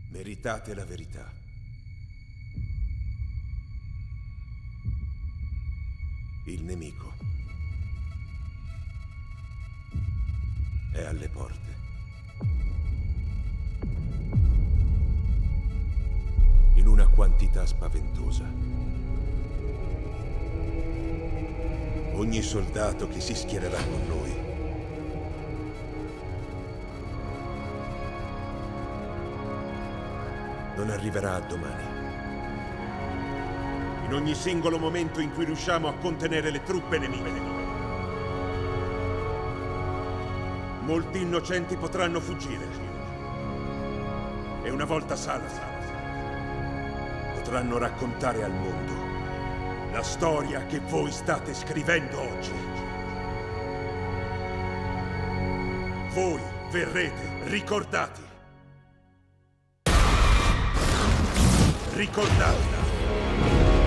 Meritate la verità. Il nemico è alle porte. In una quantità spaventosa. Ogni soldato che si schiererà con noi non arriverà a domani. In ogni singolo momento in cui riusciamo a contenere le truppe nemiche, molti innocenti potranno fuggire. E una volta salvi, potranno raccontare al mondo la storia che voi state scrivendo oggi. Voi verrete ricordati. Ricordatela.